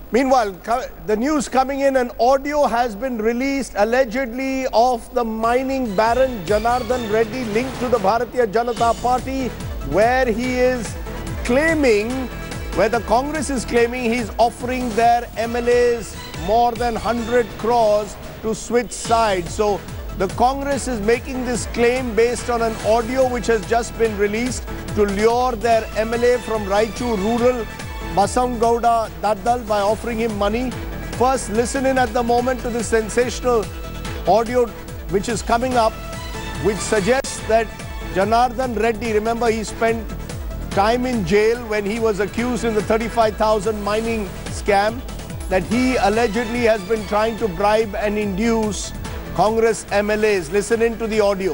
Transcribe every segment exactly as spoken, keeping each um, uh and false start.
Meanwhile, the news coming in, an audio has been released allegedly of the mining baron Janardhan Reddy linked to the Bharatiya Janata Party, where he is claiming, where the Congress is claiming he's offering their M L As more than one hundred crores to switch sides. So the Congress is making this claim based on an audio which has just been released to lure their M L A from Raichur rural, Basavanagouda Daddal, by offering him money. First, listen in at the moment to this sensational audio which is coming up, which suggests that Janardhan Reddy, remember he spent time in jail when he was accused in the thirty-five thousand mining scam, that he allegedly has been trying to bribe and induce Congress M L As. Listen in to the audio.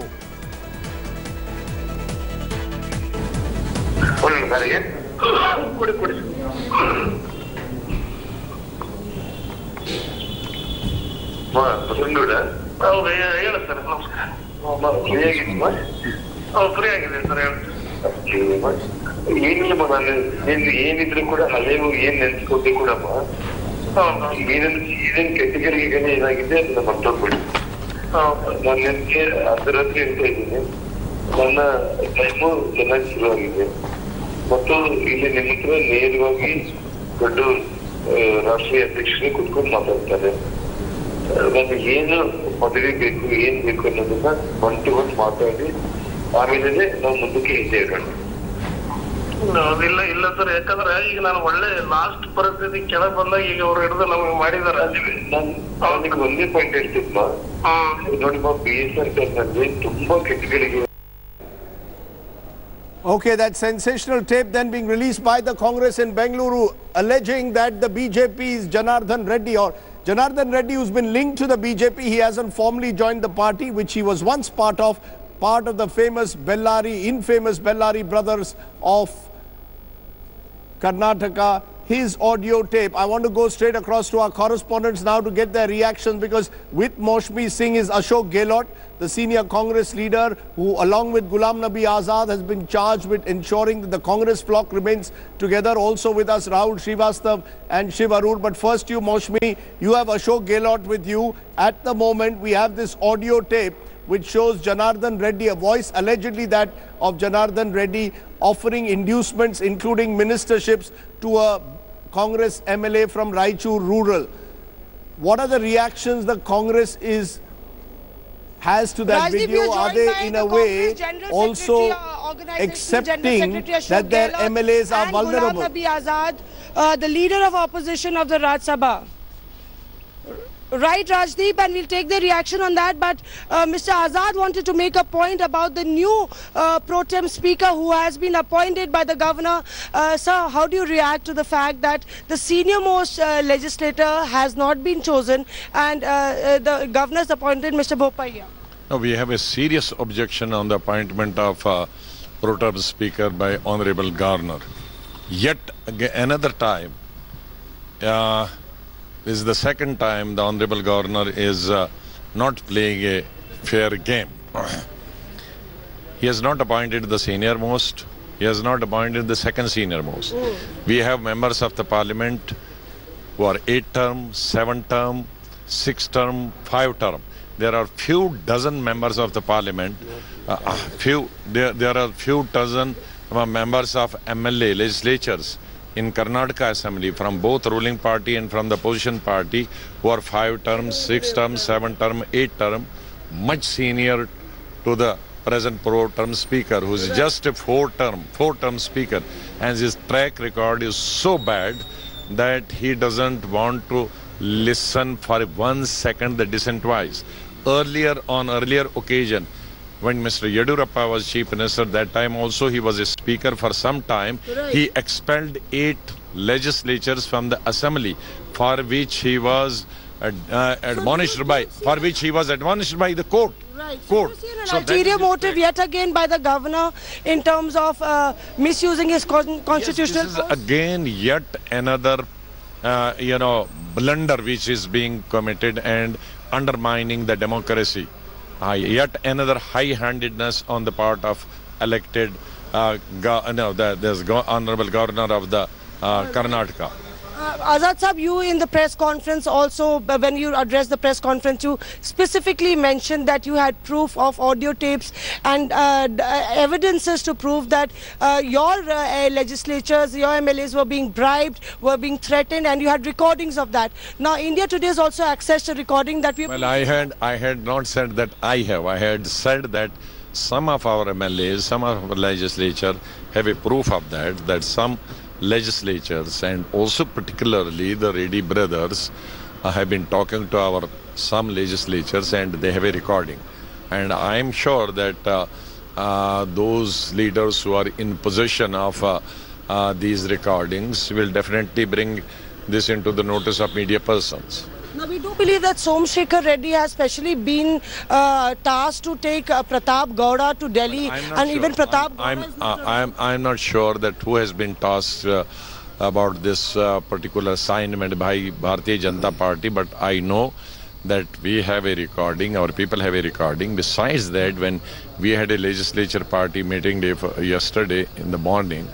ಏನಿಲ್ಲಮ್ಮ ನಾನು ಏನಿದ್ರು ಕೂಡ ಹಳೆವು ಏನ್ ನೆನ್ಸ್ಕೊಂಡೆ ಕೂಡಮ್ಮ ಏನೇನು ಏನೇನ್ ಕೆಟಗರಿಗೆ ಏನಾಗಿದೆ ಅದನ್ನ ಮರ್ತೋಗ್ಬಿಡಿ. ನಾನು ನಿನ್ಗೆ ಅರ್ಧರಾತ್ರಿ ಅಂತ ಇದ್ದೀನಿ, ನನ್ನ ಟೈಮು ಚೆನ್ನಾಗಿ ಶುರುವಾಗಿದೆ ಮತ್ತು ಇಲ್ಲಿ ನಿಮ್ಮ ಹತ್ರ ನೇರವಾಗಿ ದೊಡ್ಡ ರಾಷ್ಟ್ರೀಯ ಅಧ್ಯಕ್ಷರೇ ಕುತ್ಕೊಂಡು ಮಾತಾಡ್ತಾರೆ. ನಮ್ಗೆ ಏನು ಪದವಿ ಬೇಕು ಏನ್ ಬೇಕು ಅನ್ನೋದನ್ನ ಒನ್ ಟು ಒನ್ ಮಾತಾಡಿ ಆಮೇಲೆ ನಾವು ಮುಂದಕ್ಕೆ ಹೆಜ್ಜೆ ಇಡೋಣ. ಇಲ್ಲ ಇಲ್ಲ ಸರ್, ಯಾಕಂದ್ರೆ ಈಗ ನಾನು ಒಳ್ಳೆ ಲಾಸ್ಟ್ ಪರಿಸ್ಥಿತಿ ಕೆಳಗೆ ಬಂದಾಗ ಈಗ ಅವ್ರು ಹಿಡಿದು ನಮಗೆ ಮಾಡಿದಾರೆ. ನನಗೆ ಒಂದೇ ಪಾಯಿಂಟ್ ಹೇಳ್ತಿದ್ಮ ನೋಡಿಮ್ಮ, ಬಿ ಎಸ್ ಆರ್ ನಲ್ಲಿ ತುಂಬಾ ಕೆಟ್ಟಗಳಿಗೆ. Okay, that sensational tape then being released by the Congress in Bengaluru, alleging that the B J P's Janardhan Reddy, or Janardhan Reddy, who's been linked to the B J P, he hasn't formally joined the party, which he was once part of, part of the famous Bellari, infamous Bellari brothers of Karnataka. His audio tape. I want to go straight across to our correspondents now to get their reactions, because with Moshmi Singh is Ashok Gehlot, the senior Congress leader, who along with Ghulam Nabi Azad has been charged with ensuring that the Congress flock remains together. Also with us Rahul Srivastav and Shiv Arur. But first you, Moshmi, you have Ashok Gehlot with you. At the moment we have this audio tape which shows Janardhan Reddy, a voice allegedly that of Janardhan Reddy, offering inducements including ministerships to a Congress M L A from Raichur rural. What are the reactions the Congress is has to that Rajdeep, video? Are they in a way also accepting that their Gehlot M L As are vulnerable? Ghulam Nabi Azad, uh, the leader of opposition of the Raj Sabha. Right, Rajdeep, and we'll take the reaction on that. But uh, Mister Azad wanted to make a point about the new uh, pro tem speaker who has been appointed by the governor. Uh, sir, how do you react to the fact that the senior most uh, legislator has not been chosen and uh, uh, the governor has appointed Mister Bopaiah? No, we have a serious objection on the appointment of uh, pro tem speaker by Honorable Governor. Yet again, another time, uh, this is the second time the Honorable Governor is uh, not playing a fair game. He has not appointed the senior most. He has not appointed the second senior most. Mm. We have members of the parliament who are eight term, seven term, six term, five term. There are few dozen members of the parliament. Uh, uh, few there there are few dozen uh, members of M L A legislatures in Karnataka Assembly from both ruling party and from the opposition party, who are five term, six term, seven term, eight term, much senior to the present pro term speaker, who is just a four term, four term speaker, and his track record is so bad that he doesn't want to listen for one second the dissent voice. Earlier, on earlier occasion, when Mister Yeddyurappa was Chief Minister, that time also he was a speaker for some time. Right. He expelled eight legislatures from the assembly, for which he was uh, uh, admonished so by, for which he was admonished by the court. Right. court. So, an so ulterior motive yet again by the governor in terms of uh, misusing his con constitutional yes, this is again yet another, uh, you know, blunder which is being committed and undermining the democracy. Uh, yet another high-handedness on the part of elected, uh, go, no, the, there's go, Honorable Governor of the uh, Karnataka. Uh, Azad Sahab, you in the press conference also, uh, when you addressed the press conference, you specifically mentioned that you had proof of audio tapes and uh, d- uh, evidences to prove that uh, your uh, legislatures, your M L As were being bribed, were being threatened, and you had recordings of that. Now, India Today has also accessed a recording that we... Well, I had, I had not said that I have. I had said that some of our M L As, some of our legislature have a proof of that, that some legislatures and also particularly the Reddy brothers uh, have been talking to our some legislatures and they have a recording. And I am sure that uh, uh, those leaders who are in possession of uh, uh, these recordings will definitely bring this into the notice of media persons. Now, we do believe that Somsekhar Reddy has specially been uh, tasked to take uh, Pratap Gowda to Delhi, and sure. even Pratap I'm, Gowda I'm, uh, I'm, I'm not sure that who has been tasked uh, about this uh, particular assignment by Bharatiya Janata Party, but I know that we have a recording, our people have a recording. Besides that, when we had a legislature party meeting day for yesterday in the morning,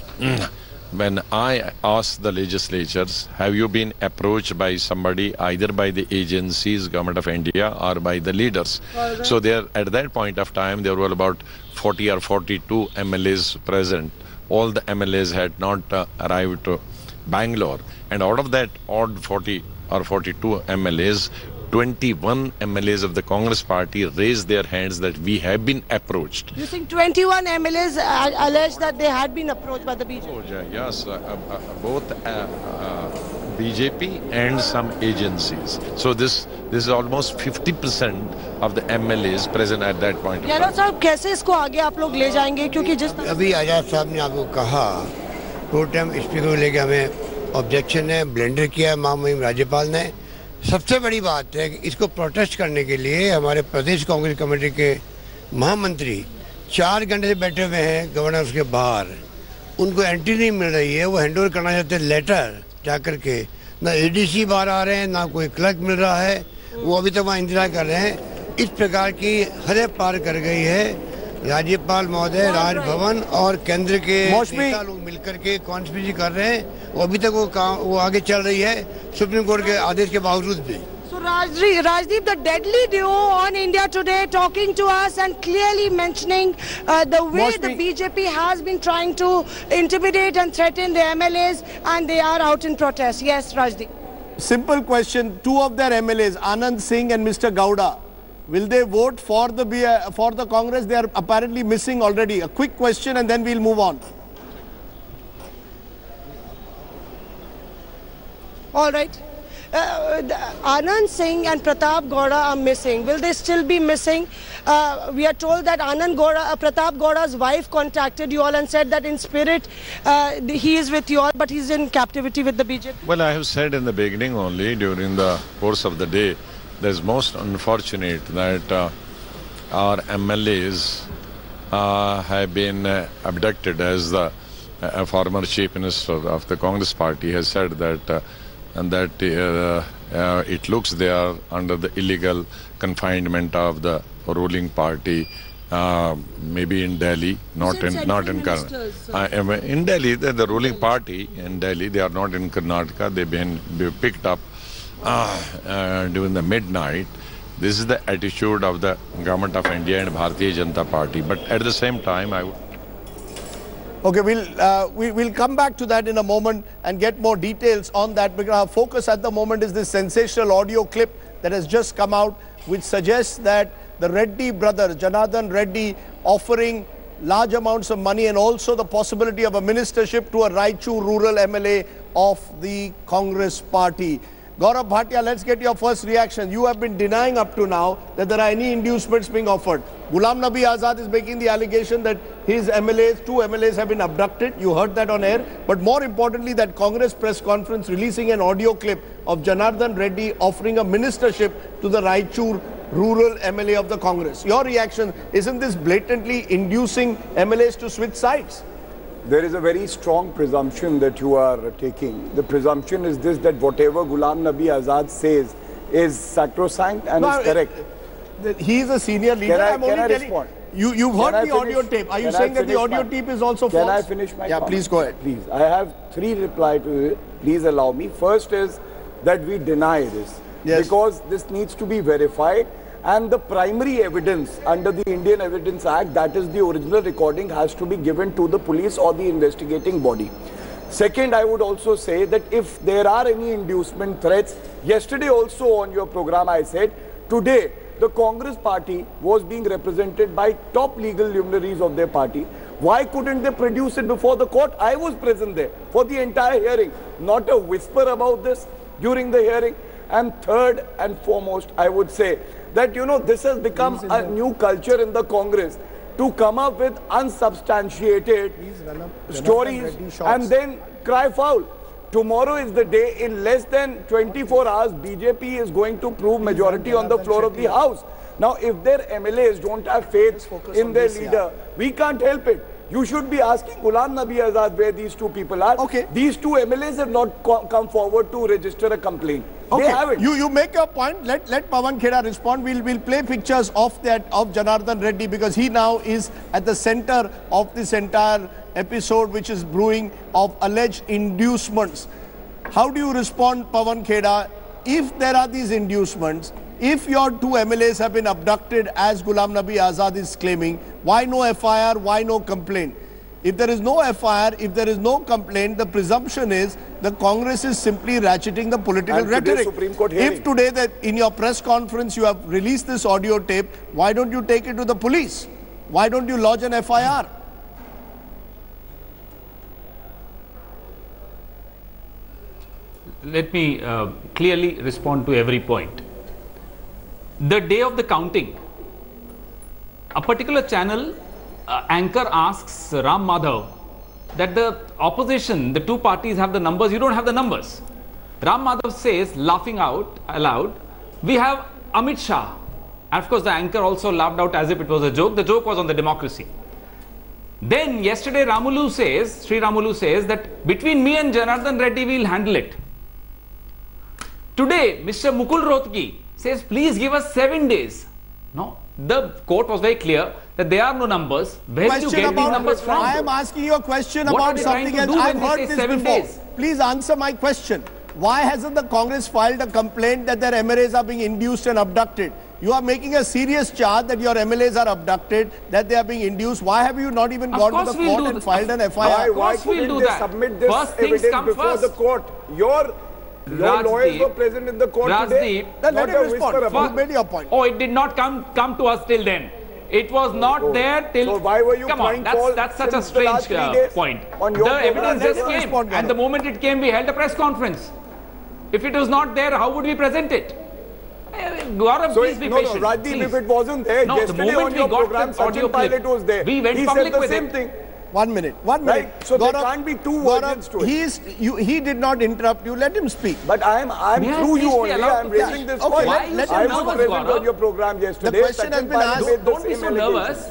when I asked the legislatures, have you been approached by somebody, either by the agencies, Government of India, or by the leaders? Right. So there, at that point of time, there were about forty or forty-two M L As present. All the M L As had not uh, arrived to Bangalore. And out of that odd forty or forty-two M L As, twenty-one M L As of the Congress party raised their hands that we have been approached. You think twenty-one M L As uh, alleged that they had been approached by the B J P? Oh, yeah, yes, uh, uh, both uh, uh, B J P and some agencies. So this this is almost fifty percent of the M L As present at that point. Janardhan साहब, कैसे इसको आगे आप लोग ले जाएंगे? क्योंकि जिस अभी आजाद साहब ने आपको कहा, प्रोटेम स्पीकर को लेकर हमें ऑब्जेक्शन है, ब्लेंडर किया माननीय राज्यपाल ने. सबसे बड़ी बात है कि इसको प्रोटेस्ट करने के लिए हमारे प्रदेश कांग्रेस कमेटी के महामंत्री चार घंटे से बैठे हुए हैं गवर्नर के बाहर. उनको एंट्री नहीं मिल रही है, वो हैंडओवर करना चाहते हैं लेटर जाकर के. ना एडीसी बाहर आ रहे हैं, ना कोई क्लर्क मिल रहा है, वो अभी तक वहाँ इंतजार कर रहे हैं. इस प्रकार की हदें पार कर गई है राज्यपाल महोदय, राजभवन और केंद्र के नेता लोग मिलकर के कॉन्स्पिरेसी कर रहे हैं. अभी तक वो काम वो आगे चल रही है सुप्रीम कोर्ट के आदेश के बावजूद भी. So Rajdeep, Rajdeep, the deadly duo on India Today talking to us and clearly mentioning uh, the way Moshmi. the B J P has been trying to intimidate and threaten the M L As, and they are out in protest. Yes, Rajdeep. Simple question. Two of their M L As, Anand Singh and Mister Gowda, will they vote for the B for the Congress? They are apparently missing already. A quick question and then we'll move on. All right. Uh, Anand Singh and Pratap Gowda are missing. Will they still be missing? Uh, we are told that Anand Gowda, uh, Pratap Gowda's wife contacted you all and said that in spirit uh, he is with you all, but he's in captivity with the B J P. Well, I have said in the beginning only, during the course of the day, that it's most unfortunate that uh, our M L As uh, have been uh, abducted, as the uh, former chief minister of the Congress party has said that uh, and that uh, uh, it looks they are under the illegal confinement of the ruling party, uh, maybe in Delhi, not in not in Karnataka. In Delhi, the, the ruling party in Delhi, they are not in Karnataka. They've been be picked up uh, uh, during the midnight. This is the attitude of the government of India and Bharatiya Janata Party. But at the same time, I would. Okay, we'll, uh, we, we'll come back to that in a moment and get more details on that, because our focus at the moment is this sensational audio clip that has just come out, which suggests that the Reddy brothers, Janardhan Reddy, offering large amounts of money and also the possibility of a ministership to a Raichur rural M L A of the Congress party. Gaurav Bhatia, let's get your first reaction. You have been denying up to now that there are any inducements being offered. Ghulam Nabi Azad is making the allegation that his M L As, two M L As have been abducted. You heard that on air. But more importantly, that Congress press conference releasing an audio clip of Janardhan Reddy offering a ministership to the Raichur rural M L A of the Congress. Your reaction, isn't this blatantly inducing M L As to switch sides? There is a very strong presumption that you are taking. The presumption is this, that whatever Ghulam Nabi Azad says is sacrosanct and no, is correct. It, He is a senior leader. Can I, I'm only can I telling, respond? You, you've heard Can the I audio finish? tape. Are you Can I saying that the finish audio my- tape is also Can false? I finish my Yeah, comment? please go ahead. Please. I have three reply to it. Please allow me. First is that we deny this. Yes. Because this needs to be verified. And the primary evidence under the Indian Evidence Act, that is the original recording, has to be given to the police or the investigating body. Second, I would also say that if there are any inducement threats, yesterday also on your program I said, today the Congress party was being represented by top legal luminaries of their party. Why couldn't they produce it before the court? I was present there for the entire hearing. Not a whisper about this during the hearing. And third and foremost, I would say that, you know, this has become a new culture in the Congress to come up with unsubstantiated stories and then cry foul. Tomorrow is the day. In less than twenty-four hours, B J P is going to prove majority on the floor of the House. Now, if their M L As don't have faith in their leader, we can't help it. You should be asking Ghulam Nabi Azad where these two people are. Okay. These two M L As have not co come forward to register a complaint. Okay. They haven't. You you make your point. Let let Pawan Khera respond. We'll we'll play pictures of that of Janardhan Reddy because he now is at the center of this entire episode, which is brewing of alleged inducements. How do you respond, Pawan Khera, if there are these inducements? If your two M L As have been abducted, as Ghulam Nabi Azad is claiming, why no F I R? Why no complaint? If there is no F I R, if there is no complaint, the presumption is the Congress is simply ratcheting the political And today's rhetoric. Supreme Court hearing. If today that in your press conference you have released this audio tape, why don't you take it to the police? Why don't you lodge an F I R? Let me uh, clearly respond to every point. The day of the counting, a particular channel uh, anchor asks Ram Madhav that the opposition, the two parties have the numbers, you don't have the numbers. Ram Madhav says, laughing out aloud, we have Amit Shah. And of course, the anchor also laughed out as if it was a joke. The joke was on the democracy. Then yesterday, Ramulu says, Sri Ramulu says that between me and Janardhan Reddy, we will handle it. Today, Mister Mukul Rohtgi says, please give us seven days. No, the court was very clear that there are no numbers. Where do you Question get these about, numbers from? I am asking you a question What are about they trying something to else. do I've when they heard say this seven before. days? Please answer my question. Why hasn't the Congress filed a complaint that their M L As are being induced and abducted? You are making a serious charge that your M L As are abducted, that they are being induced. Why have you not even Of gone course to the we'll court do and th- filed an F I R? Why, why course we'll couldn't do they that. submit this First things evidence come before first. the court? Your, your lawyers were present in the court today. Rajdeep, Then let Not him a respond. whisper about You made your point. Oh, it did not come come to us till then. It was not Oh. there till. So why were you Come on, crying that's, false that's such a since the last strange three uh, days point. on your The program? evidence Let just him came, respond, and the Gaurav. moment it came, we held a press conference. If it was not there, how would we present it? Eh, Gaurav, So please be no, patient. no, Rajdeep, please. if it wasn't there, No, the yesterday moment on we your got program, the audio Sachin Pilot clip, was there. we went he public said the with same it. thing. One minute. One minute. Right, so there can't be two versions to it. He, is, you, he did not interrupt you. Let him speak. But I am, I am May I through you please be only. allowed I am to raising finish? this Okay, point. let- let I him was nervous, present Gaurav. on your program yesterday. question has Sachin been Pilot asked. made the Don't be same so allegation. nervous.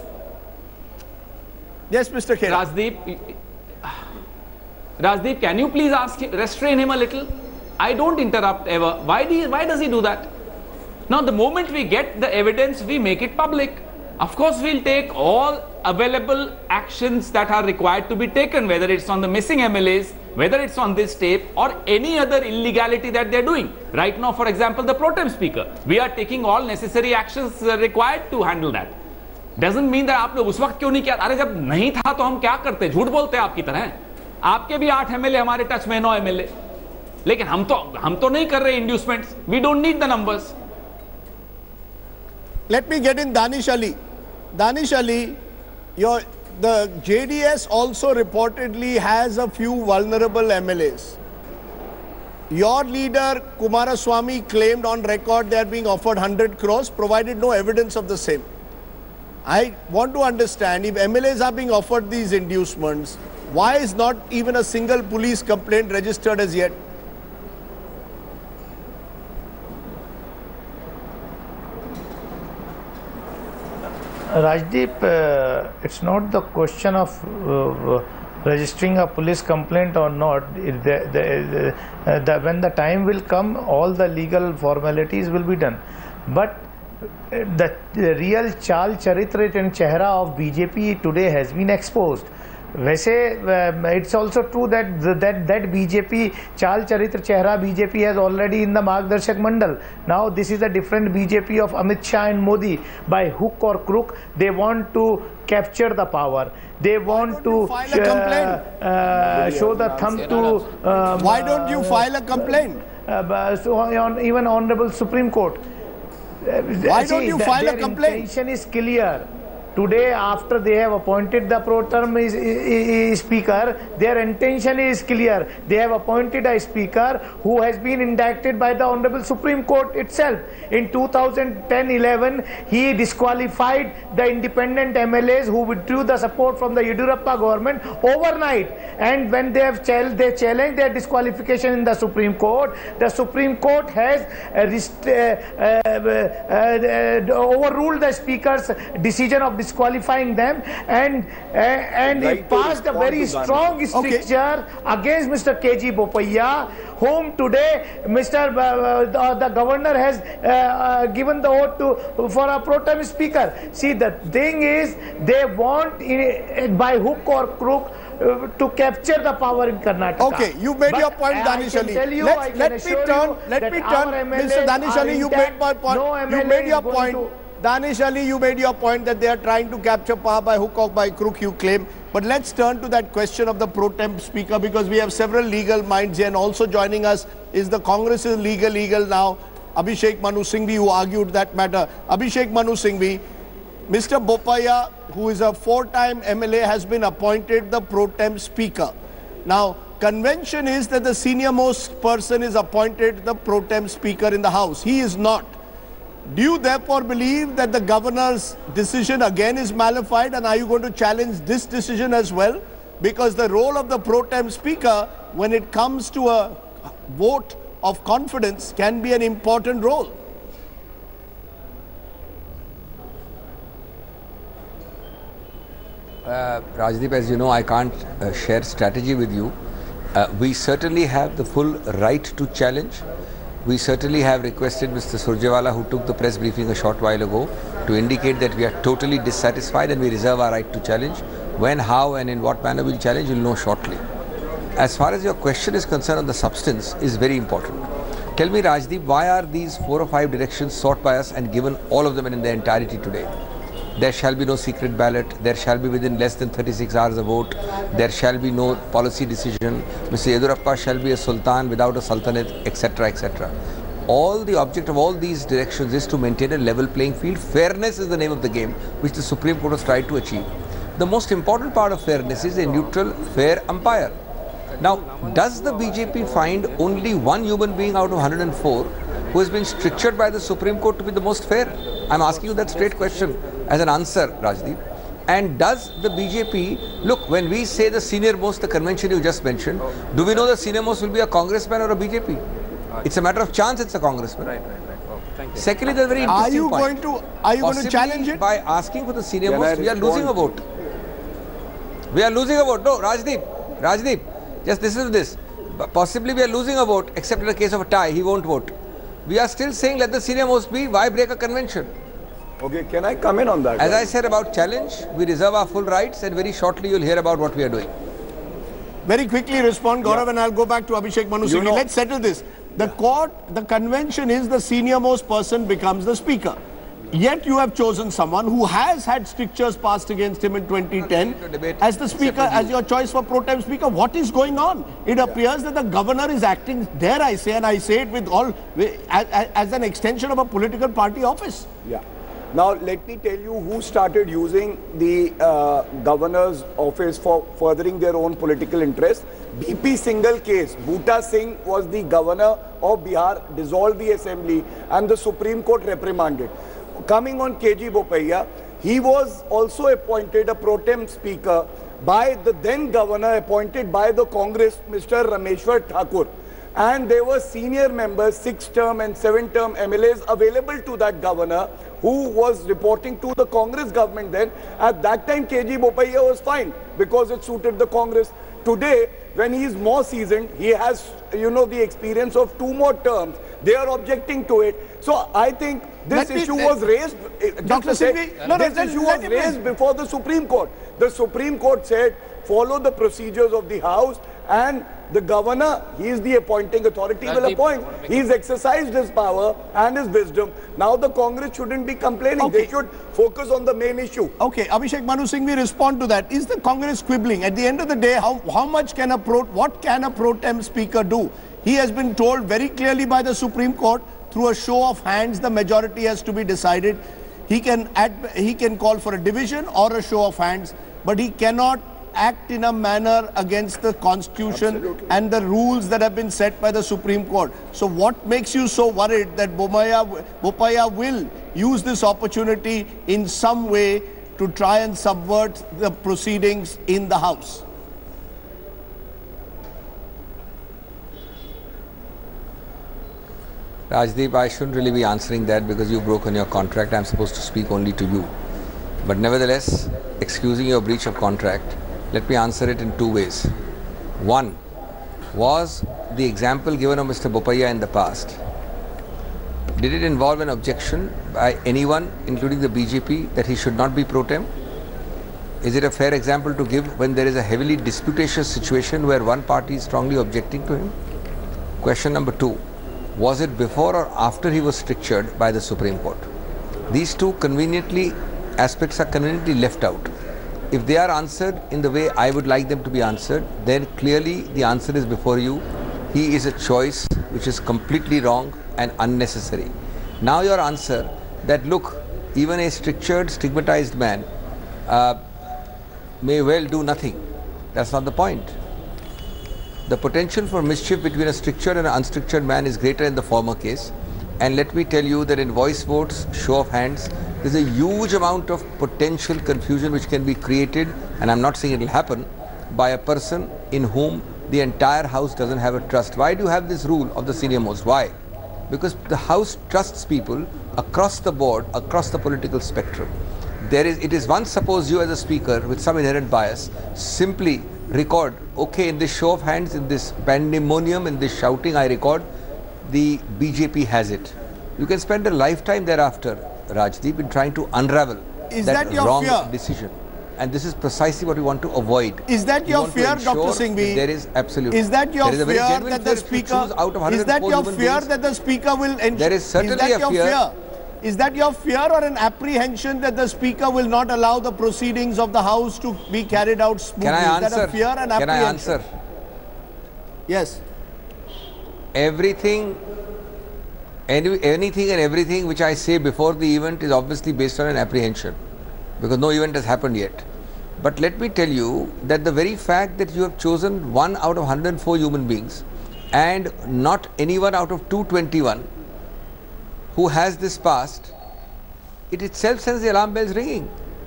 Yes, Mister Khera. Rajdeep, Rajdeep, can you please ask him, restrain him a little? I don't interrupt ever. Why do you, why does he do that? Now, the moment we get the evidence, we make it public. Of course, we'll take all available actions that are required to be taken, whether it's on the missing M L As, whether it's on this tape, or any other illegality that they're doing. Right now, for example, the pro tem speaker. We are taking all necessary actions required to handle that. Doesn't mean that आपने उस वक्त क्यों नहीं किया? अरे जब नहीं था तो हम क्या करते? झूठ बोलते हैं आपकी तरह. आपके भी आठ एमएलए हमारे टच में, नौ एमएलए. लेकिन हम तो हम तो नहीं कर रहे inducements. We don't need the numbers. Let me get in Danish Ali. Danish Ali, your, the J D S also reportedly has a few vulnerable M L As. Your leader, Kumaraswamy, claimed on record they are being offered one hundred crores, provided no evidence of the same. I want to understand, if M L As are being offered these inducements, why is not even a single police complaint registered as yet? Rajdeep, uh, it's not the question of uh, registering a police complaint or not. It, the, the, uh, the, when the time will come, all the legal formalities will be done. But the, the real chal charitra and chehra of B J P today has been exposed. वैसे it's also true that that that B J P chal charitra chehra B J P has already in the Margdarshak Mandal. Now this is a different B J P of Amit Shah and Modi. By hook or crook, they want to capture the power. They want to file a complaint? Uh, uh, show the thumb to. Um, Why don't you file a complaint? Uh, so on, even Honorable Supreme Court. Why don't you file a complaint? Their intention is clear. Today, after they have appointed the pro-term is, is, is speaker, their intention is clear. They have appointed a speaker who has been indicted by the Honorable Supreme Court itself. In two thousand ten eleven, he disqualified the independent M L As who withdrew the support from the Yeddyurappa government overnight. And when they have challenged, they challenged their disqualification in the Supreme Court, the Supreme Court has uh, uh, uh, uh, overruled the speaker's decision of disqualifying them, and uh, and Right it passed a very strong stricture okay. against Mister K G Bopaiah, whom today Mister Uh, the, the governor has uh, uh, given the oath to for a pro-term speaker. See, the thing is, they want in, by hook or crook uh, to capture the power in Karnataka. Okay, you made but your point, Danish Ali. Let, let me turn. Let me turn, Mister Danish Ali. You made my point. No you made your point. Danish Ali, you made your point that they are trying to capture power by hook or by crook, you claim. But let's turn to that question of the pro-temp speaker, because we have several legal minds here, and also joining us is the Congress's legal eagle now, Abhishek Manu Singhvi, who argued that matter. Abhishek Manu Singhvi, Mister Bopaiah, who is a four-time M L A, has been appointed the pro-temp speaker. Now, convention is that the senior-most person is appointed the pro-temp speaker in the House. He is not. Do you therefore believe that the governor's decision again is malified, and are you going to challenge this decision as well? Because the role of the pro-temp speaker, when it comes to a vote of confidence, can be an important role. Uh, Rajdeep, as you know, I can't uh, share strategy with you. Uh, we certainly have the full right to challenge. We certainly have requested Mister Surjewala, who took the press briefing a short while ago, to indicate that we are totally dissatisfied and we reserve our right to challenge. When, how and in what manner we'll challenge, you'll know shortly. As far as your question is concerned on the substance, is very important. Tell me, Rajdeep, why are these four or five directions sought by us and given all of them in their entirety today? There shall be no secret ballot, there shall be within less than thirty-six hours a vote, there shall be no policy decision, Mister Yeddyurappa shall be a sultan without a sultanate, et cetera, et cetera. All the object of all these directions is to maintain a level playing field. Fairness is the name of the game, which the Supreme Court has tried to achieve. The most important part of fairness is a neutral, fair umpire. Now, does the B J P find only one human being out of one hundred four who has been strictured by the Supreme Court to be the most fair? I'm asking you that straight question as an answer, Rajdeep. And does the B J P, look, when we say the senior most, the convention you just mentioned, do we know the senior most will be a congressman or a B J P? It's a matter of chance it's a congressman. Right, right, right. Oh, thank you. Secondly, there's a very interesting Are you point. going to, are you Possibly going to challenge it? By asking for the senior most, we are losing a vote. We are losing a vote. No, Rajdeep, Rajdeep, just listen to this. Possibly we are losing a vote, except in the case of a tie, he won't vote. We are still saying let the senior most be, why break a convention? Okay, can I come in on that? As I said about challenge, we reserve our full rights, and very shortly you'll hear about what we are doing. Very quickly respond, Gaurav, yeah. and I'll go back to Abhishek Manu Singhvi. You know, let's settle this. The yeah. court, the convention is the senior most person becomes the speaker. Yet you have chosen someone who has had strictures passed against him in twenty ten as the speaker, as your choice for pro-temp speaker. What is going on? It yeah. appears that the governor is acting, dare I say, and I say it with all, as, as an extension of a political party office. Yeah. Now, let me tell you who started using the uh, governor's office for furthering their own political interests. B P Singhal case. Bhuta Singh was the governor of Bihar, dissolved the assembly, and the Supreme Court reprimanded. Coming on K G Bopaiah, he was also appointed a pro-temp speaker by the then governor, appointed by the Congress, Mister Rameshwar Thakur. And there were senior members, six-term and seven-term M L As available to that governor, who was reporting to the Congress government then. At that time, K G Bopaiah was fine because it suited the Congress. today, when he is more seasoned, he has, you know, the experience of two more terms. They are objecting to it. So I think this Let me- issue let- was raised. Doctor Just to say, Singhvi, no, no, this then issue let was him raised finish. before the Supreme Court. The Supreme Court said, follow the procedures of the House, and the governor, he is the appointing authority, will Rajdeep, appoint. He's exercised his power and his wisdom. Now the Congress shouldn't be complaining. Okay. They should focus on the main issue. Okay, Abhishek Manu Singhvi, respond to that. Is the Congress quibbling? At the end of the day, how, how much can a pro, what can a pro tem speaker do? He has been told very clearly by the Supreme Court, through a show of hands, the majority has to be decided. He can, add, he can call for a division or a show of hands, but he cannot act in a manner against the Constitution Absolutely. and the rules that have been set by the Supreme Court. So what makes you so worried that Bopaiah, Bopaiah will use this opportunity in some way to try and subvert the proceedings in the House? Rajdeep, I shouldn't really be answering that because you've broken your contract. I'm supposed to speak only to you. But nevertheless, excusing your breach of contract, let me answer it in two ways. One, was the example given of Mister Bopaiah in the past, did it involve an objection by anyone, including the B J P, that he should not be pro tem? Is it a fair example to give when there is a heavily disputatious situation where one party is strongly objecting to him? Question number two, was it before or after he was strictured by the Supreme Court? These two conveniently aspects are conveniently left out. If they are answered in the way I would like them to be answered, then clearly the answer is before you. He is a choice which is completely wrong and unnecessary. Now your answer that look, even a strictured, stigmatized man uh, may well do nothing. That's not the point. The potential for mischief between a strictured and an unstrictured man is greater in the former case. And let me tell you that in voice votes, show of hands, there's a huge amount of potential confusion which can be created, and I'm not saying it will happen, by a person in whom the entire House doesn't have a trust. Why do you have this rule of the senior most? Why? Because the House trusts people across the board, across the political spectrum. There is, it is once suppose you as a speaker with some inherent bias simply record, okay, in this show of hands, in this pandemonium, in this shouting, I record, the B J P has it. You can spend a lifetime thereafter, Rajdeep, in trying to unravel Is that, that your wrong fear? decision. And this is precisely what we want to avoid. Is that We your want to fear, ensure Doctor Singhvi? that there is absolutely. Is that your there is a very fear genuine that fear the if you speaker? choose out of Is that one hundred four your human fear beings, that the speaker will? Ensure, there is certainly that a your fear. Is that your fear or an apprehension that the speaker will not allow the proceedings of the House to be carried out smoothly? Can I Is that answer? a fear and Can I apprehension? answer? Yes. Everything, any, anything and everything which I say before the event is obviously based on an apprehension, because no event has happened yet. But let me tell you that the very fact that you have chosen one out of one hundred four human beings and not anyone out of two hundred twenty-one who has this past, it itself sends the alarm bells ringing.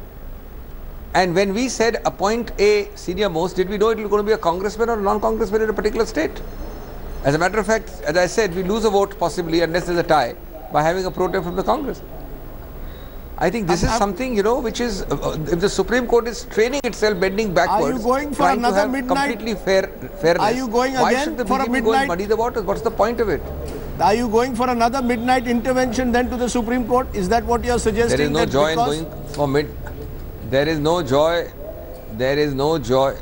And when we said appoint a senior most, did we know it was going to be a congressman or a non-congressman in a particular state? As a matter of fact, as I said, we lose a vote possibly unless there's a tie by having a pro tem from the Congress. I think this I'm, is I'm, something, you know, which is, uh, if the Supreme Court is training itself, bending backwards, are you going for trying another to have midnight? completely fair, fairness. Are you going Why again should the for a B J P go midnight? and muddy the waters? What's the point of it? Are you going for another midnight intervention then to the Supreme Court? Is that what you are suggesting? There is no that joy in because going for mid. There is no joy. There is no joy.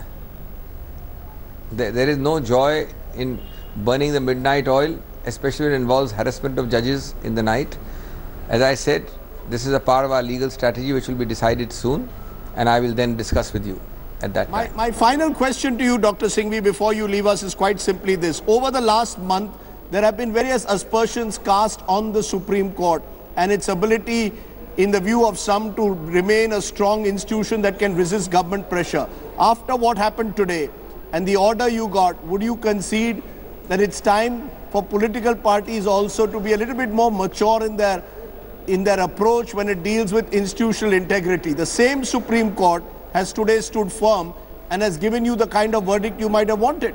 There, there is no joy in burning the midnight oil, especially when it involves harassment of judges in the night. As I said, this is a part of our legal strategy which will be decided soon, and I will then discuss with you at that My, time. my final question to you, Doctor Singhvi, before you leave us is quite simply this. Over the last month, there have been various aspersions cast on the Supreme Court and its ability, in the view of some, to remain a strong institution that can resist government pressure. After what happened today and the order you got, would you concede that it's time for political parties also to be a little bit more mature in their, in their approach when it deals with institutional integrity? The same Supreme Court has today stood firm and has given you the kind of verdict you might have wanted.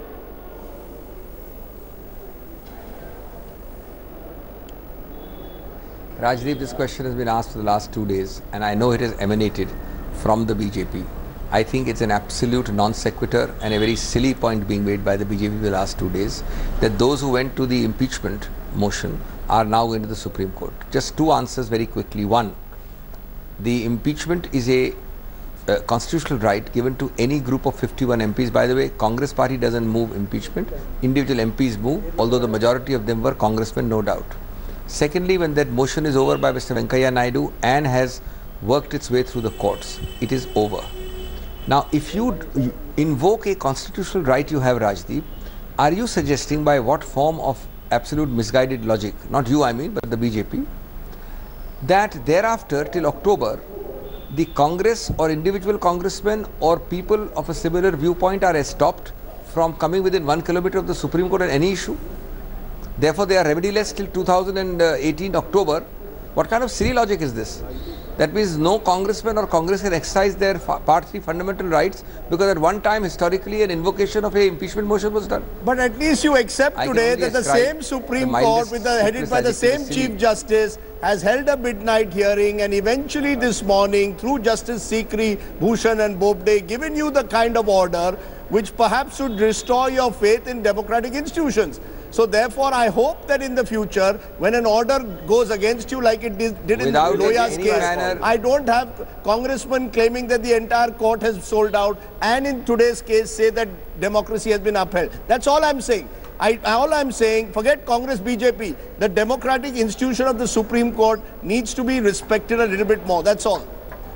Rajdeep, this question has been asked for the last two days, and I know it has emanated from the B J P. I think it's an absolute non sequitur and a very silly point being made by the B J P the last two days, that those who went to the impeachment motion are now going to the Supreme Court. Just two answers very quickly. One, the impeachment is a uh, constitutional right given to any group of fifty-one M Ps. By the way, Congress party doesn't move impeachment. Individual M Ps move, although the majority of them were congressmen, no doubt. Secondly, when that motion is over by Mister Venkaiah Naidu and has worked its way through the courts, it is over. Now, if you invoke a constitutional right you have, Rajdeep, are you suggesting by what form of absolute misguided logic, not you I mean, but the B J P, that thereafter till October, the Congress or individual congressmen or people of a similar viewpoint are stopped from coming within one kilometer of the Supreme Court on any issue? Therefore, they are remediless till two thousand eighteen October. What kind of silly logic is this? That means no congressman or Congress can exercise their part three fundamental rights because at one time historically an invocation of a impeachment motion was done. But at least you accept I today that the same Supreme Court, with the, headed by the same Chief Justice, has held a midnight hearing and eventually this morning through Justice Sikri, Bhushan and Bobde given you the kind of order which perhaps should restore your faith in democratic institutions. So therefore, I hope that in the future, when an order goes against you like it did, did in Loya's case, manner. I don't have congressmen claiming that the entire court has sold out and in today's case say that democracy has been upheld. That's all I'm saying. I, all I'm saying, forget Congress, B J P, the democratic institution of the Supreme Court needs to be respected a little bit more. That's all.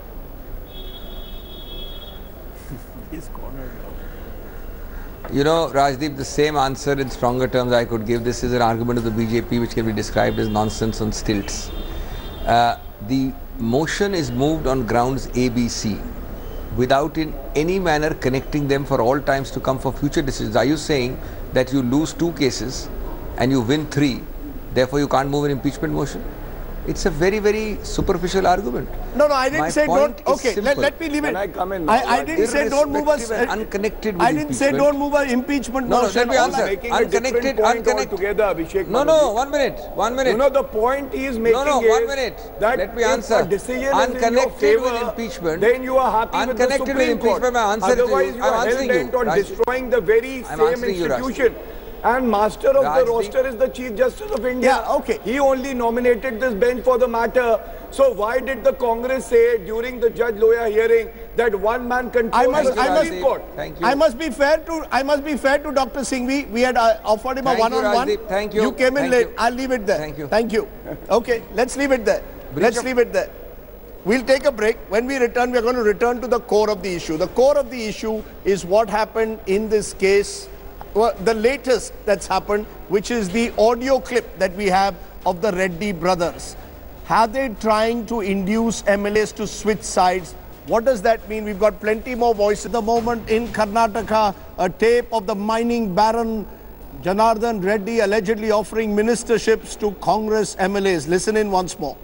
You know, Rajdeep, the same answer in stronger terms I could give. This is an argument of the B J P which can be described as nonsense on stilts. Uh, the motion is moved on grounds A, B, C without in any manner connecting them for all times to come for future decisions. Are you saying that you lose two cases and you win three, therefore you can't move an impeachment motion? It's a very, very superficial argument. No, no, I didn't My say don't. Okay, let, let me leave it. Can I come in? I, I didn't say don't move us. Unconnected with I didn't say don't move an impeachment no, motion. No, let me answer. Making Unconnected, unconnected. Together, Abhishek. No, no, one minute, one minute. You know the point he is making. No, no, is one minute. That let me if answer. A decision unconnected is in your favor, with impeachment. Then you are happy unconnected with the Supreme with impeachment. Court. My answer Otherwise, to you. you are hell bent on Raj. destroying the very I'm same institution. You, and master of Raj, the roster is the Chief Justice of India. Yeah, okay. He only nominated this bench for the matter. So why did the Congress say during the Judge Loya hearing that one man controls I must, the I Supreme Court? Thank you. I must be fair to I must be fair to Doctor Singhvi. We had uh, offered him Thank a one-on-one. You, Thank you. You came in Thank late. You. I'll leave it there. Thank you. Thank you. Okay, let's leave it there. Breach let's of... leave it there. We'll take a break. When we return, we're going to return to the core of the issue. The core of the issue is what happened in this case. Well, the latest that's happened, which is the audio clip that we have of the Reddy brothers. Are they trying to induce M L As to switch sides? What does that mean? We've got plenty more voices at the moment in Karnataka. A tape of the mining baron Janardhan Reddy allegedly offering ministerships to Congress M L As. Listen in once more.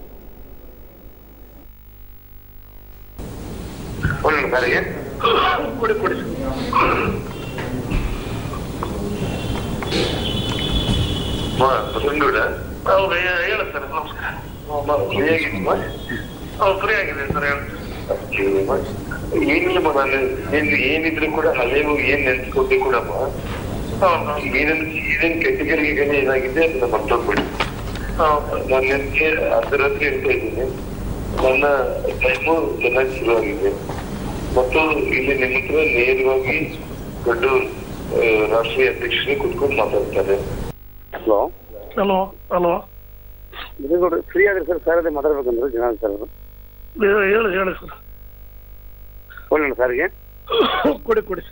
ಹೌದು ಹೇಳಿ sir ನಮಸ್ಕಾರ free ಆಗಿದೆ sir ಹೇಳಿ ಏನಿಲ್ಲಮ್ಮ ನಾನು ಏನಿದ್ರು ಕೂಡ ಹಳೆಯವು ಏನ್ ನೆನ್ಸ್ಕೊಂಡೆ ಕೂಡಮ್ಮ ಏನೇನು ಏನೇನ್ ಕೆಟಗರಿಗೆನೆ ಏನಾಗಿದೆ ಅದನ್ನ ಮರ್ತೋಗ್ಬಿಡಿ. ನಾನು ನಿನ್ಗೆ ಅರ್ಧರಾತ್ರಿ ಹೇಳ್ತಾ ಇದ್ದೀನಿ, ನನ್ನ ಟೈಮು ಚೆನ್ನಾಗಿ ಶುರು ಆಗಿದೆ ಮತ್ತು ಇಲ್ಲಿ ನಿಮ್ಮ ಹತ್ರ ನೇರವಾಗಿ ದೊಡ್ಡ ರಾಷ್ಟ್ರೀಯ ಅಧ್ಯಕ್ಷರೇ ಕುತ್ಕೊಂಡು ಮಾತಾಡ್ತಾರೆ. ಹಲೋ ಹಲೋ ಹಲೋ ಫ್ರೀ ಆದ್ರೆ ಸರ್ ಸರ್ ಅದೇ ಮಾತಾಡ್ಬೇಕಂದ್ರೆ ಜನ ಸರ್ ಹೇಳಿ ಹೇಳಿ ಸರ್ ಒಳ್ಳೆ ಸರ್ಗೆ ಕೊಡಿ ಕೊಡಿ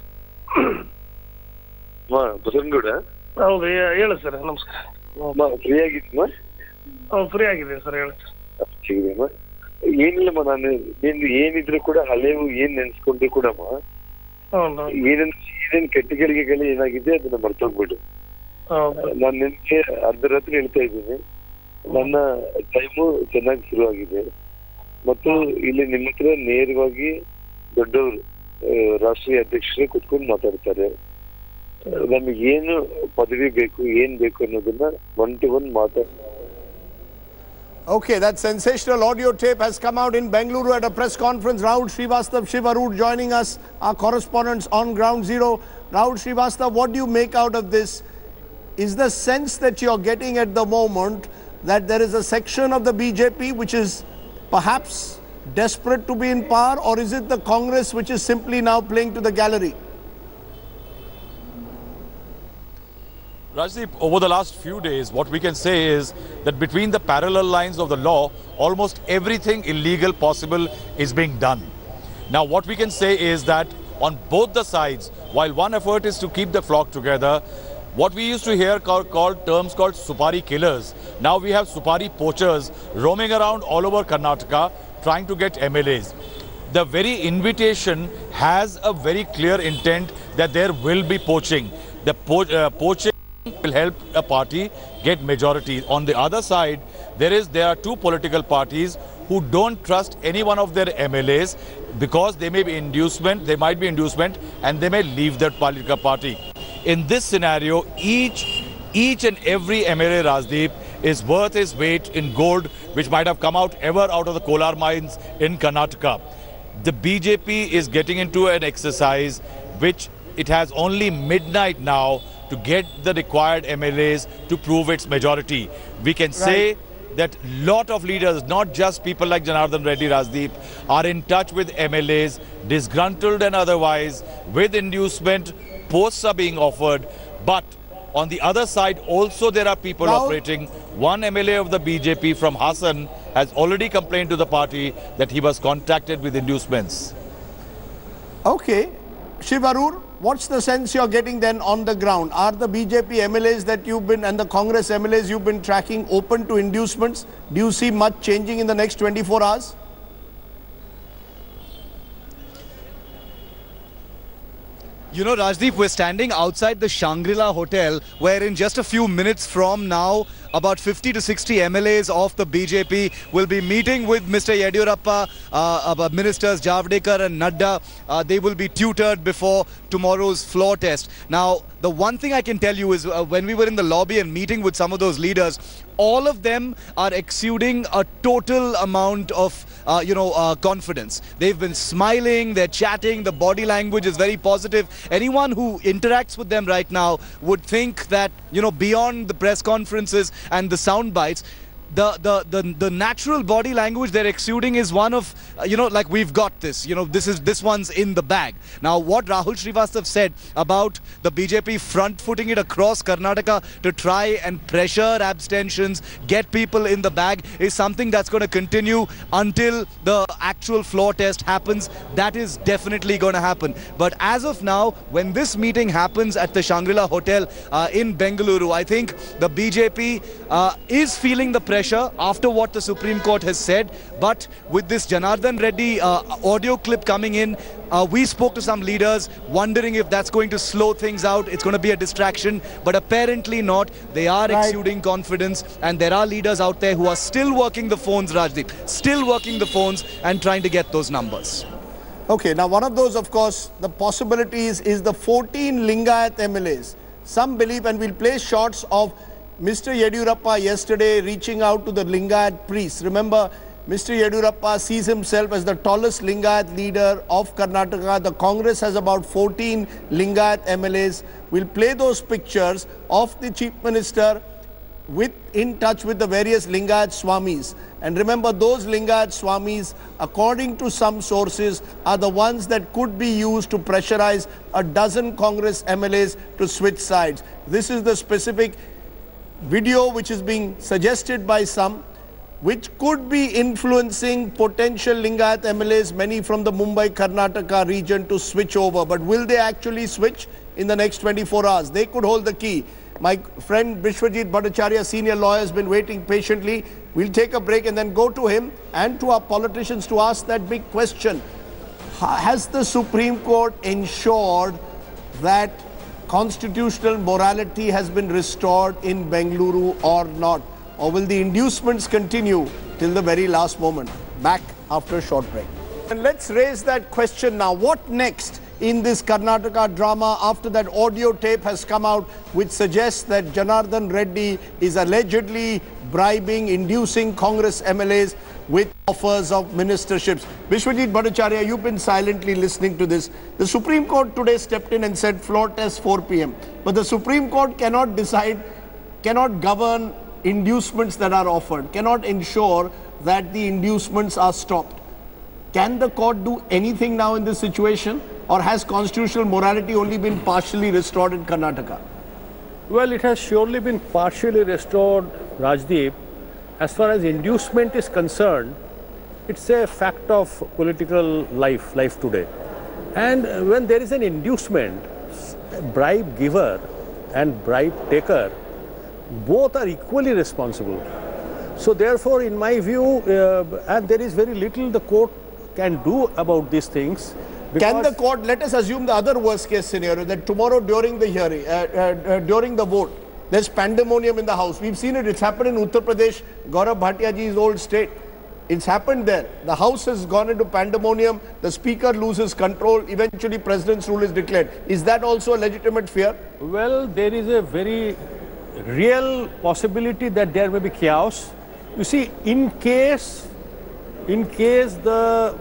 ಬಸವನಗೌಡ. ಹೌದು ಹೇಳಿ ಸರ್ ನಮಸ್ಕಾರ. ಫ್ರೀ ಆಗಿದ್ಮ? ಫ್ರೀ ಆಗಿದೆ ಸರ್ ಹೇಳಿ. ಏನಿಲ್ಲಮ್ಮ ನಾನು ನಿಂದು ಏನಿದ್ರು ಕೂಡ ಹಳೆವು ಏನ್ ನೆನ್ಸ್ಕೊಂಡೆ ಕೂಡಮ್ಮ ಏನೇನ್ ಏನೇನ್ ಕೆಟಗರಿಗೆಗಳು ಏನಾಗಿದೆ ಅದನ್ನ ಮರ್ತೋಗ್ಬಿಡು. ನಾನ್ ನಿನ್ಗೆ ಅರ್ಧರಾತ್ರಿ ಹೇಳ್ತಾ ಇದ್ದೀನಿ, ನನ್ನ ಟೈಮು ಚೆನ್ನಾಗಿ ಶುರು ಆಗಿದೆ ಮತ್ತು ಇಲ್ಲಿ ನಿಮ್ಮ ಹತ್ರ ನೇರವಾಗಿ ದೊಡ್ಡವರು ರಾಷ್ಟ್ರೀಯ ಅಧ್ಯಕ್ಷರೇ ಕುತ್ಕೊಂಡು ಮಾತಾಡ್ತಾರೆ. ನಮಗೇನು ಪದವಿ ಬೇಕು ಏನ್ ಬೇಕು ಅನ್ನೋದನ್ನ ಒನ್ ಟು ಒನ್ ಮಾತಾಡ. Okay, that sensational audio tape has come out in Bengaluru at a press conference. Rahul Srivastav, Shivarud joining us, our correspondents on ground zero. Rahul Srivastav, what do you make out of this? Is the sense that you're getting at the moment that there is a section of the B J P which is perhaps desperate to be in power, or is it the Congress which is simply now playing to the gallery? Rajdeep, over the last few days, what we can say is that between the parallel lines of the law, almost everything illegal possible is being done. Now, what we can say is that on both the sides, while one effort is to keep the flock together, what we used to hear called, called terms called supari killers, now we have supari poachers roaming around all over Karnataka trying to get M L As. The very invitation has a very clear intent that there will be poaching. The po uh, poaching will help a party get majority. On the other side, there is there are two political parties who don't trust any one of their M L As because they may be inducement, they might be inducement, and they may leave that political party. In this scenario, each each and every M L A, Rajdeep, is worth its weight in gold, which might have come out ever out of the Kolar mines in Karnataka. The B J P is getting into an exercise which it has only midnight now to get the required M L As to prove its majority. We can say right. that lot of leaders, not just people like Janardhan Reddy, Rajdeep, are in touch with M L As, disgruntled and otherwise, with inducement, posts are being offered, but on the other side also there are people now operating. One M L A of the B J P from Hassan has already complained to the party that he was contacted with inducements. Okay, Shivarur, what's the sense you're getting then on the ground? Are the B J P M L As that you've been and the Congress M L As you've been tracking open to inducements? Do you see much changing in the next twenty-four hours? You know, Rajdeep, we're standing outside the Shangri-La Hotel, where in just a few minutes from now, about fifty to sixty M L As of the B J P will be meeting with Mister Yeddyurappa, uh, Ministers Javadekar and Nadda. Uh, they will be tutored before tomorrow's floor test. Now, the one thing I can tell you is uh, when we were in the lobby and meeting with some of those leaders, all of them are exuding a total amount of, uh, you know, uh, confidence. They've been smiling, they're chatting, the body language is very positive. Anyone who interacts with them right now would think that, you know, beyond the press conferences and the sound bites, the the the the natural body language they're exuding is one of uh, you know, like, we've got this, you know, this is this one's in the bag. Now, what Rahul Srivastav said about the B J P front footing it across Karnataka to try and pressure abstentions, get people in the bag, is something that's going to continue until the actual floor test happens. That is definitely going to happen. But as of now, when this meeting happens at the Shangri-La Hotel uh, in Bengaluru, I think the B J P uh, is feeling the pressure after what the Supreme Court has said. But with this Janardhan Reddy uh, audio clip coming in, uh, we spoke to some leaders wondering if that's going to slow things out, it's going to be a distraction, but apparently not. They are right. exuding confidence, and there are leaders out there who are still working the phones, Rajdeep, still working the phones and trying to get those numbers. Okay, now one of those, of course, the possibilities is the fourteen Lingayat M L As. Some believe, and we'll play shots of Mister Yeddyurappa yesterday reaching out to the Lingayat priests. Remember, Mister Yeddyurappa sees himself as the tallest Lingayat leader of Karnataka. The Congress has about fourteen Lingayat M L As. We'll play those pictures of the Chief Minister with in touch with the various Lingayat Swamis. And remember, those Lingayat Swamis, according to some sources, are the ones that could be used to pressurize a dozen Congress M L As to switch sides. This is the specific video which is being suggested by some, which could be influencing potential Lingayat M L As, many from the Mumbai, Karnataka region, to switch over. But will they actually switch in the next twenty-four hours? They could hold the key. My friend Vishwajit Bhattacharya, senior lawyer, has been waiting patiently. We'll take a break and then go to him and to our politicians to ask that big question. Has the Supreme Court ensured that constitutional morality has been restored in Bengaluru or not? Or will the inducements continue till the very last moment? Back after a short break. And let's raise that question now. What next? in this Karnataka drama after that audio tape has come out which suggests that Janardhan Reddy is allegedly bribing, inducing Congress M L As with offers of ministerships. Vishwajit Bhattacharya, you've been silently listening to this. The Supreme Court today stepped in and said floor test four p m But the Supreme Court cannot decide, cannot govern inducements that are offered, cannot ensure that the inducements are stopped. Can the court do anything now in this situation, or has constitutional morality only been partially restored in Karnataka? Well, it has surely been partially restored, Rajdeep. As far as inducement is concerned, it's a fact of political life, life today. And when there is an inducement, bribe giver and bribe taker, both are equally responsible. So therefore, in my view, uh, and there is very little the court can do about these things. Can the court, let us assume the other worst case scenario, that tomorrow during the hearing, uh, uh, uh, during the vote, there's pandemonium in the house. We've seen it, it's happened in Uttar Pradesh, Gaurav Bhatiaji's old state. It's happened there. The house has gone into pandemonium, the speaker loses control, eventually president's rule is declared. Is that also a legitimate fear? Well, there is a very real possibility that there may be chaos. You see, in case, in case the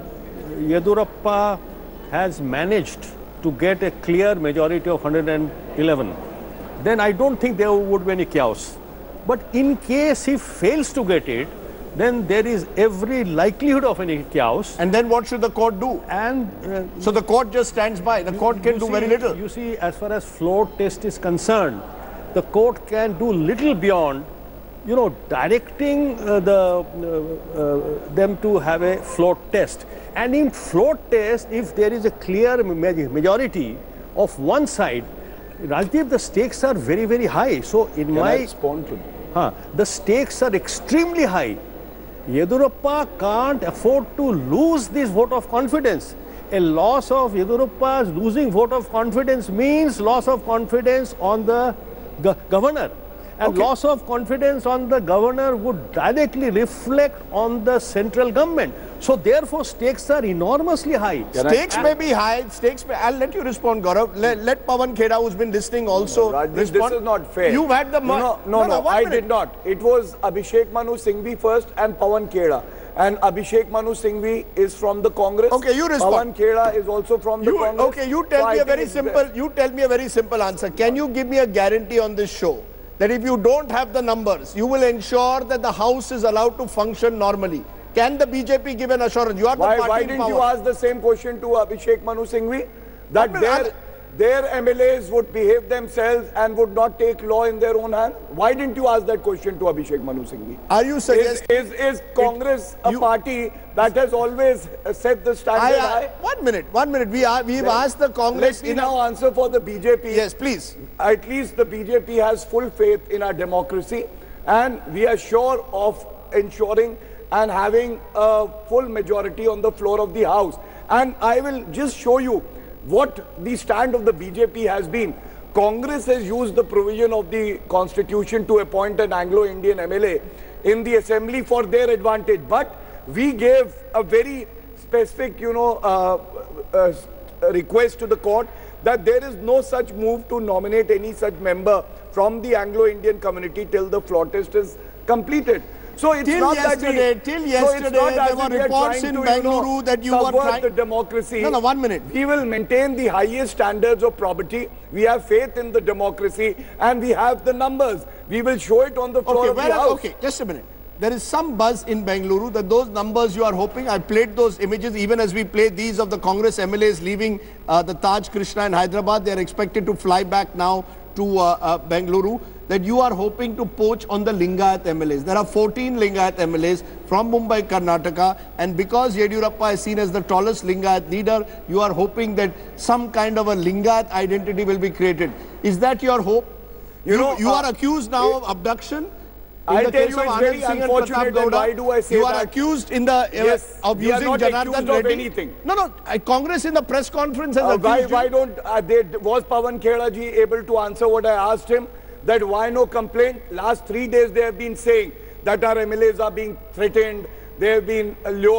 Yeddyurappa has managed to get a clear majority of one hundred eleven, then I don't think there would be any chaos. But in case he fails to get it, then there is every likelihood of any chaos. And then what should the court do? And uh, so the court just stands by. The court can do see, very little. You see, as far as floor test is concerned, the court can do little beyond, you know, directing uh, the uh, uh, them to have a floor test. And in floor test, if there is a clear majority of one side, Rajdeep, the stakes are very, very high. So in Can my... I respond to huh, the stakes are extremely high. Yeddyurappa can't afford to lose this vote of confidence. A loss of Yeddyurappa's losing vote of confidence means loss of confidence on the go governor. And okay. loss of confidence on the governor would directly reflect on the central government. So therefore, stakes are enormously high. Can stakes I, may be high. Stakes may. I'll let you respond, Gaurav. Let, let Pawan Kheda, who's been listening, also no, Rajdeep, respond. This is not fair. You've had the no, no, no, no, no I minute. did not. It was Abhishek Manu Singhvi first and Pawan Kheda. And Abhishek Manu Singhvi is from the Congress. Okay, you respond. Pawan Kheda is also from the you, Congress. Okay, you tell so me I a very simple. You tell me a very simple answer. Can you give me a guarantee on this show that if you don't have the numbers, you will ensure that the House is allowed to function normally? Can the B J P give an assurance? You are the why, party why in didn't power. you ask the same question to Abhishek Manu Singhvi? That their, their M L As would behave themselves and would not take law in their own hand? Why didn't you ask that question to Abhishek Manu Singhvi? Are you suggesting... Is, is, is Congress it, you, a party that has always set the standard I, I, high? One minute, one minute. We are, we've Let, asked the Congress... Let me now answer for the B J P. Yes, please. At least the B J P has full faith in our democracy, and we are sure of ensuring and having a full majority on the floor of the House. And I will just show you what the stand of the B J P has been. Congress has used the provision of the Constitution to appoint an Anglo-Indian M L A in the Assembly for their advantage. But we gave a very specific, you know, uh, uh, request to the court that there is no such move to nominate any such member from the Anglo-Indian community till the floor test is completed. So it's till not yesterday, that we, till yesterday, so there were reports in to, Bengaluru you know, that you were trying the democracy. No, no, one minute. We will maintain the highest standards of probity. We have faith in the democracy, and we have the numbers. We will show it on the floor okay, of well, the House. Okay, just a minute. There is some buzz in Bengaluru that those numbers you are hoping, I played those images even as we played these of the Congress M L As leaving uh, the Taj Krishna in Hyderabad. They are expected to fly back now to uh, uh, Bengaluru, that you are hoping to poach on the Lingayat M L As. There are fourteen Lingayat M L As from Mumbai, Karnataka, and because Yeddyurappa is seen as the tallest Lingayat leader, you are hoping that some kind of a Lingayat identity will be created. Is that your hope? You, you know, you uh, are accused now of abduction. I tell you, it's very unfortunate, and why do I say you that? You are accused in the uh, yes, of using Janardhan Reddy. Anything. No, no. Uh, Congress in the press conference has uh, accused why, you. why don't uh, they, was Pawan Kheda ji able to answer what I asked him? That why no complaint? Last three days they have been saying that our M L As are being threatened, they have been lured.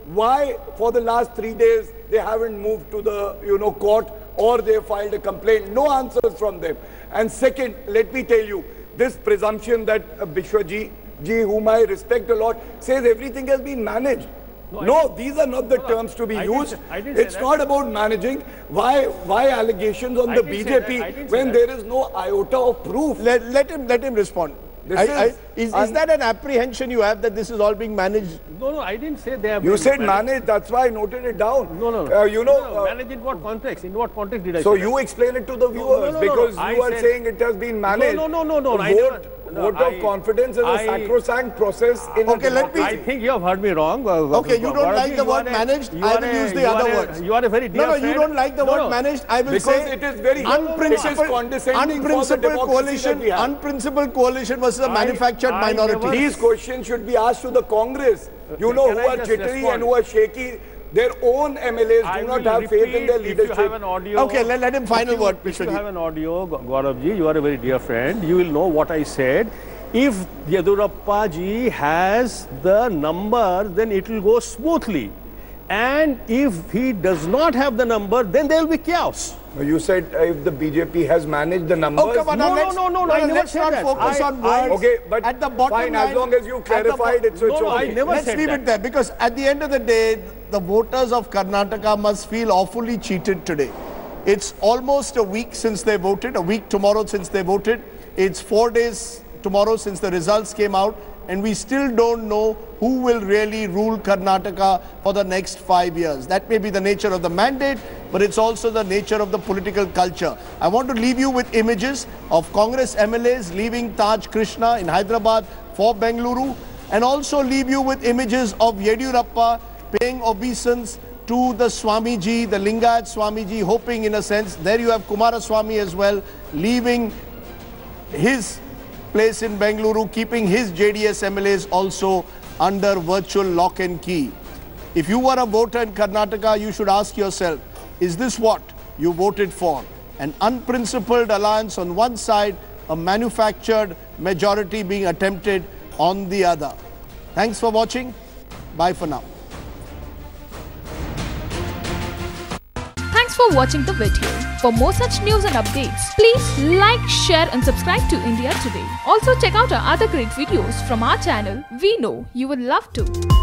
why for the last three days they haven't moved to the, you know, court or they filed a complaint. No answers from them. And second, let me tell you, this presumption that uh, Bishwaji, ji, whom I respect a lot, says everything has been managed. No, no these are not the no, terms to be I used. Didn't, it's not about managing. Why why allegations on I the B J P when there is no iota of proof? Let, let him let him respond. I, is, I, is, is that an apprehension you have that this is all being managed? No, no, I didn't say they have. You said managed. managed, that's why I noted it down. No, no, uh, you know. No, no, uh, managed in what context? In what context did I so say? So you that? explain it to the viewers no, no, no, no, because no. you I are said, saying it has been managed. No, no, no, no, no. A I vote, never, no, vote I, of confidence is I, a sacrosanct process. In okay, let me. I think you have heard me wrong. Uh, okay, you don't Gaurav like the word managed. I will use the other words. You are a very dear No, no, friend. you don't like the word managed. I will because say it is very unprincipled, unprincipled coalition, unprincipled coalition versus a manufactured minority. These questions should be asked to the Congress. You know who are jittery and who are shaky. Their own M L As do not have faith in their leadership. If you have an audio, okay, let, let him final if you, word. If you have an audio, Gauravji, you are a very dear friend. You will know what I said. If Yeddyurappa ji has the number, then it will go smoothly. And if he does not have the number, then there will be chaos. You said uh, if the B J P has managed the numbers. Oh, come on, no, no, no, no, no, no, I never let's said not that. focus I, on words. Okay, but at the bottom fine, line, as long as you clarified it, so no, it's no, okay. I never Let's said leave that. it there because at the end of the day, the voters of Karnataka must feel awfully cheated today. It's almost a week since they voted, a week tomorrow since they voted. It's four days tomorrow since the results came out. And we still don't know who will really rule Karnataka for the next five years. That may be the nature of the mandate, but it's also the nature of the political culture. I want to leave you with images of Congress M L As leaving Taj Krishna in Hyderabad for Bengaluru, and also leave you with images of Yeddyurappa paying obeisance to the Swamiji, the Lingayat Swamiji, hoping in a sense. There you have Kumaraswamy as well, leaving his place in Bengaluru, keeping his J D S M L As also under virtual lock and key. If you were a voter in Karnataka, you should ask yourself, is this what you voted for? An unprincipled alliance on one side, a manufactured majority being attempted on the other. Thanks for watching. Bye for now. Thanks for watching the video. For more such news and updates, please like, share and subscribe to India Today. Also check out our other great videos from our channel. We know you will love to.